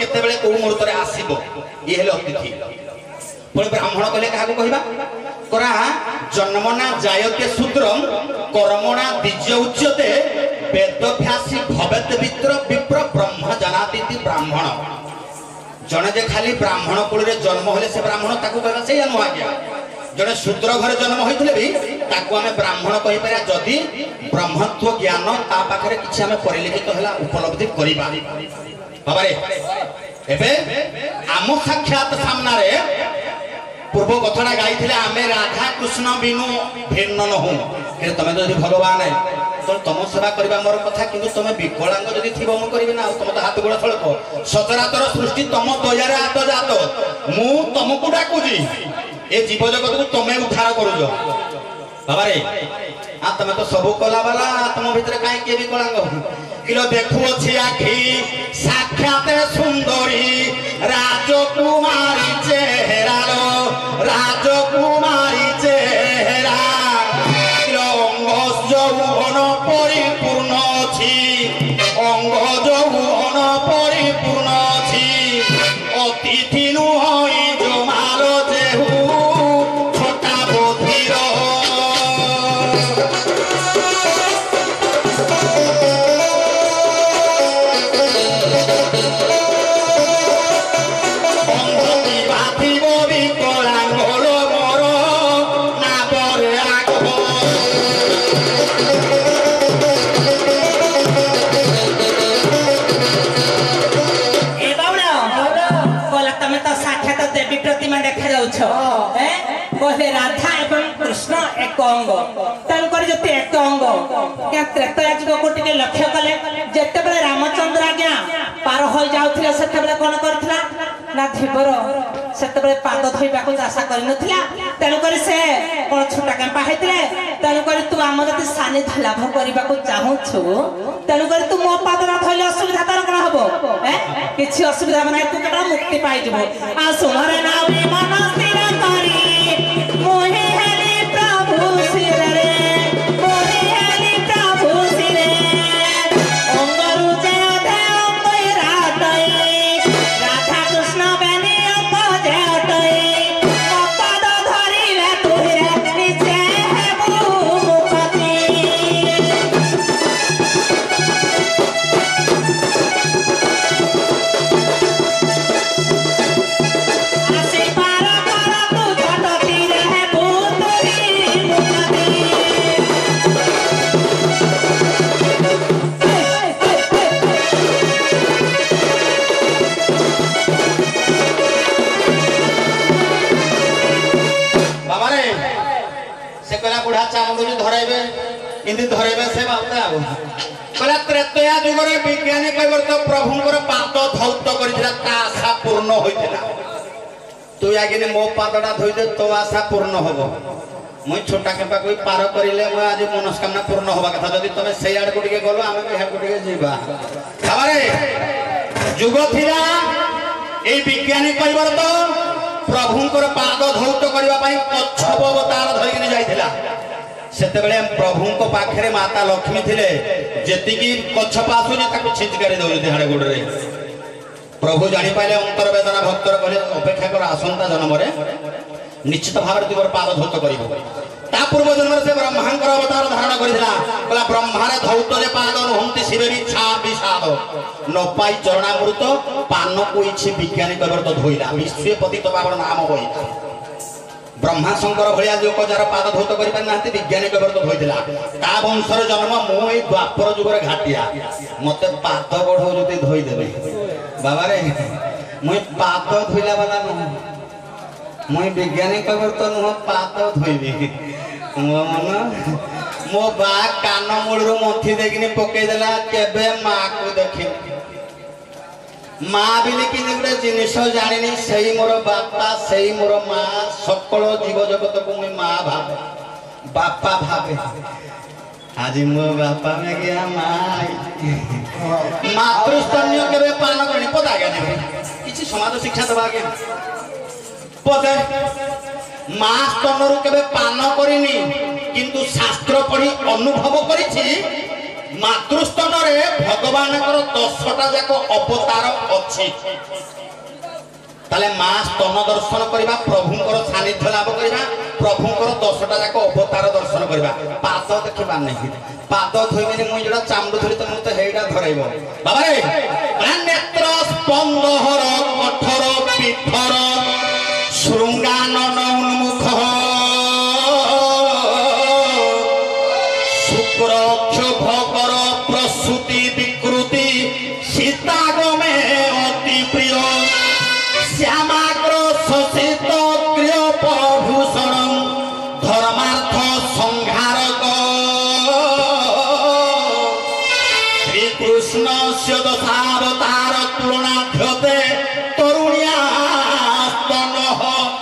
केतेबेले को मुहूर्त आसीबो ये हेले अतिथि पुणी ब्राह्मण कहले क्या कहबा करा जन्मना जायते शूद्रम कर्मणा द्विज उच्यते वेदभ्यासी भवेत विप्र ब्रह्म जनाति ब्राह्मण जने जे खाली ब्राह्मण कुल रे जन्म होले से ब्राह्मण ताकू कहला से नुह आज्ञा जने शूद्र घर जन्म होइथिले भी ताकू हमें ब्राह्मण कहि पारा जदि ब्रह्मत्व ज्ञान ता पाखरे किछि हमें परिलिखित होला उपलब्धि करिबा बाबा रे एबे आम साक्षात सामना रे पूर्व कथाटा गाई आमे राधा कृष्ण बिनु भिन्न नहु कि तमे जदि भगवान है तो तुम सेवा करबा मोर कथा किंतु तुम विकलांग जदि थिबो मु करबे ना तुम तो हाथ गोड़ थळको सचराचर सृष्टि तुम दयारे आत जात मु तुमको डाकुजी ए जीव जगत को तुमे उद्धार करूजो बाबा रे आ तमे तो सब कला वाला तुम भीतर काई के विकलांग किलो देखु अछि आखी साक्षात सुंदरी राजकुमारी चेहरा लो राजकुमारी चेहरा किलो अंग जौवन परिपूर्ण अछि अंग जौवन परिपूर्ण अछि अतिथि नुहई जमाल जेहु छोटा बोधिर कहले राधा एवं कृष्ण एक अंग तेणुकर जति एक अंग क्या त्रेता युग को टिके लक्ष्य कले जेते बेले रामचंद्र आज्ञा पार हो जाउथिले सेते बेले कोन करथिला ना धीबर सेते बेले पाद धोइबा को आशा करि नथिला तेणुकर से कोन छोटा केम्पा हेतिले तेणुकर तू आम जति सानिध्य लाभ करबा को चाहूछु तेणुकर तू मो पादरा धइले असुविधा तार कोन हबो किछि असुविधा नै तू केटा मुक्ति पाइ जबो आ सुमरे नाउरी मन स्थिर करी मोहे हेली प्रभु सिर रे मोहे हेली प्रभु सिर अंगरु जय दे अंगय रातई राधा कृष्ण बेनी अंग जयतई पद धरिले तुहिरे निचे हेबु मुक्ति आसे पार कर तू जटती रहे भूतरी मुक्ति बाबा रे से कहला बुढ़ा चामुंडी धरेबे इंदी धरेबे से बाबा आबो कहला त्रेतया युग रे विज्ञानी कहबर तो प्रभुंकर पाद धौत करिथिला ता आशा पूर्ण होइथिला तू आगे मो पादटा धोई दे तो आशा पूर्ण होबो मुई छोटा केपा कोई पार करिले मो आज मनस्कामना पूर्ण होबा कथा जदि तमे सेई आड़ को टिके गलो आमे बिहार को टिके जीवा बाबा रे युग थिला ए विज्ञानी कहबर तो प्रभुंकर पाद धौत करबा पई कच्छप अवतार धरिनि जाइथिला सेते बेले प्रभुंको पाखरे माता लक्ष्मी थिले जेतिकी कच्छप आसुनी ताको छिचकारी दउले देहाड़े गोडरे प्रभु जानि पाइले अंतर वेदना भक्तर कहले अपेक्षा कर आसंता जन्म रे निश्चित भाव रे तुमर पाद धौत करिवो ता पूर्व जन्म से ब्रह्मांकर अवतार धारण करिथिला कहला ब्रह्मारे धौत रे पाद नहंती शिवे इच्छा विषाद न पाई चरणामृत पान को इछि विज्ञानी कबर तो धोइला विश्वपति तो बाबर नाम होइला ब्रह्मा शंकर भलिया लोक जार पाद धौत करि पार नांती विज्ञानी कबर तो धोइला ता वंशर जन्म मो ए द्वापर जुग रे घाटिया मते पाद बढो जति धोइ देबे बाबा रे मुई पाद धोइला वाला न मुई विज्ञानी कबर तो न पाद धोइबे मो मन मो बा कान मूलरू मथि देखिनी पकई देला केबे मां को देखि मां बिले किनी गुडे जिनिस जानिनी सेही मोर बापा सेही मोर मां सकल जीव जगत को मुई मां भाबे बापा भाबे आज मो बापा में गया मां मातृस्तन्य केबे पालन करनी पता गया देबे किछि समाज शिक्षा दबा के पते मां स्तनरु केबे पान करिनी किंतु शास्त्र पढ़ी अनुभव करिछि मातृस्तन रे भगवान 10टा जाक अवतार अच्छी ताले माँ स्तन दर्शन करवा प्रभुंकर सानिध्य लाभ करवा प्रभुंकर 10टा जाक अवतार दर्शन करवा पाद देखा नहीं पाद धोइबे मुई जोड़ा चामड़ धरी तो मुते हेडा धरैबो बाबा रे नेत्र स्पंदहर कठोर पीठर शृंगानन उन्मुख शुक्रक्ष भकर प्रसूति विकृति सीतागमे अति प्रिय श्यामाग्र शशित क्रिय प्रभूषण धर्मार्थ संहारक श्रीकृष्ण से दशावतार तुलनाध्यते तरुण्या स्तनः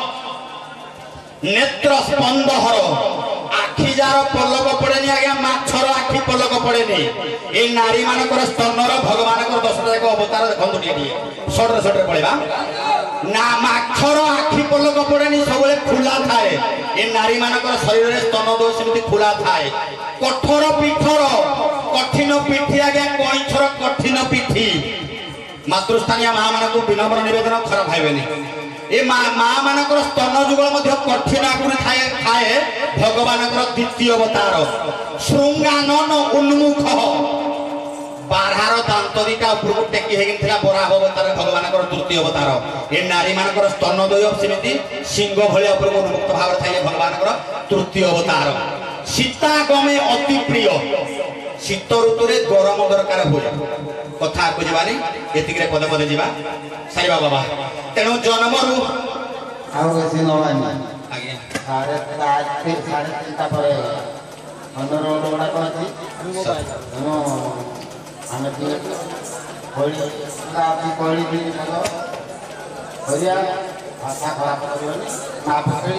नेत्र स्पंदहर आखि जार पलक पड़ेनी आज्ञा माछर आखि पलक पड़ेनी ए नारी मानकर स्तनर भगवान 10टा जाक अवतार देखंतु टिके शॉर्ट रे पळेबा ना माछर आखि पलक पड़ेनी सबले खुला थाए ए नारी मानकर शरीर रे स्तन दोष सेमति खुला थाए कठोर पीठर कठिन पीठी आज्ञा कइछर कठिन पीठी मातृस्थानीय मां मानकु विनम्र निवेदन खराब भाइबेनी ए मां मानकर स्तन जुगल मध्य कठिन आकुरी थाए थाए भगवान द्वितीय अवतार शृंगानन उन्मुख बारहार दांत दिटा ऊपर टेकी हेगिन थिला बराह अवतार भगवान तृतीय अवतार ए नारी मानकर स्तन द्वय सेमिति सिंह भଳି ऊपर उन्मुक्त भाव थाए भगवान तृतीय अवतार सीता गमे अति प्रिय शीत ऋतु रे गरम दरकार हुए कथा को जवानी एतिक रे पद पद जीवा साईबा बाबा तेणु जन्म रु आउ बेसी नवानी आगे साढ़े 3:30 पर अंदर रोडा को अछि हम हमें दिए होली का कोली भी मतलब होलिया भाषा खराब करबनी ना पकड़ी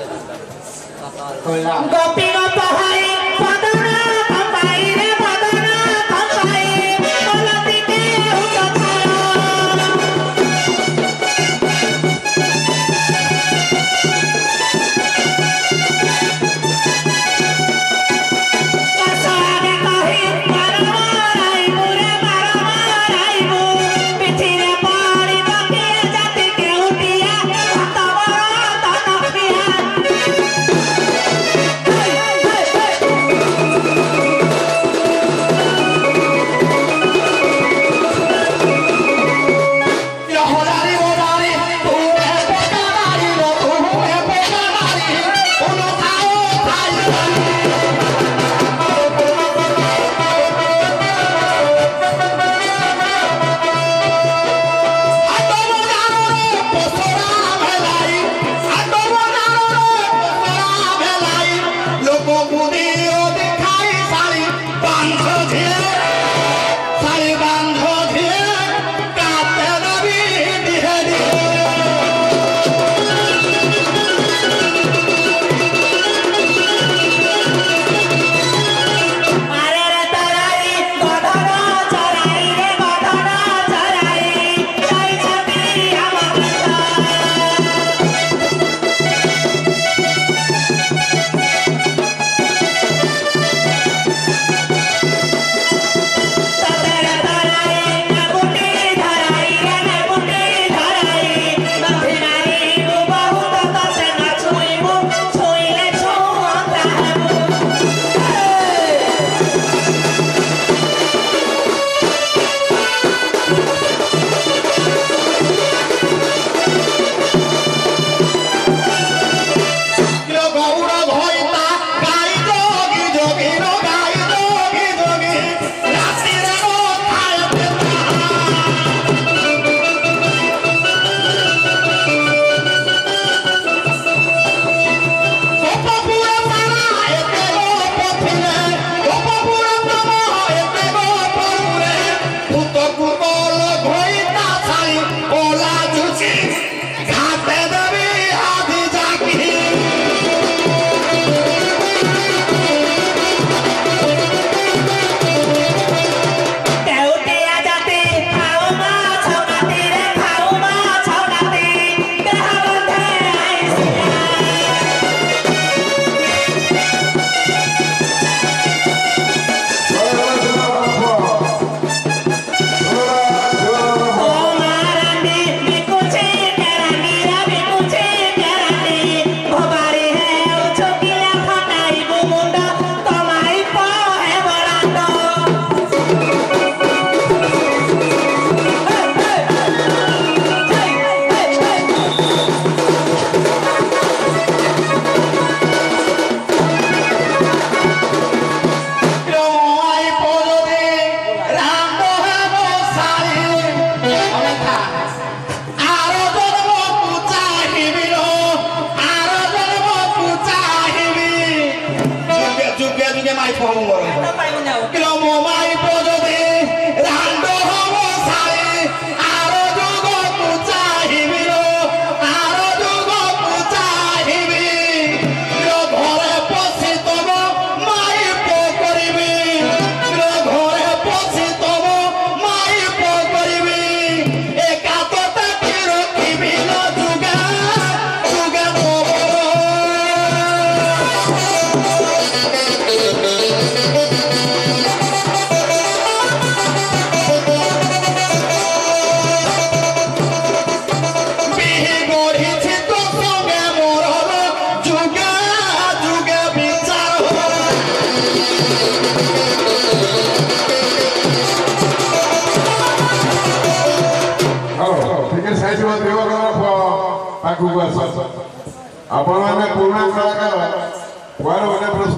कोला गोपी गोपहाई पदना कंबाई रे पदना कंबाई बोलती के उठथारो कसारे कहि मारमाराई मुरे मारमाराई पिठिरे पाड़ी बकिया जाति के उठिया तवरा तनपिया पाखु आस आपण मैंने पुराना कलाकार कुआर मैंने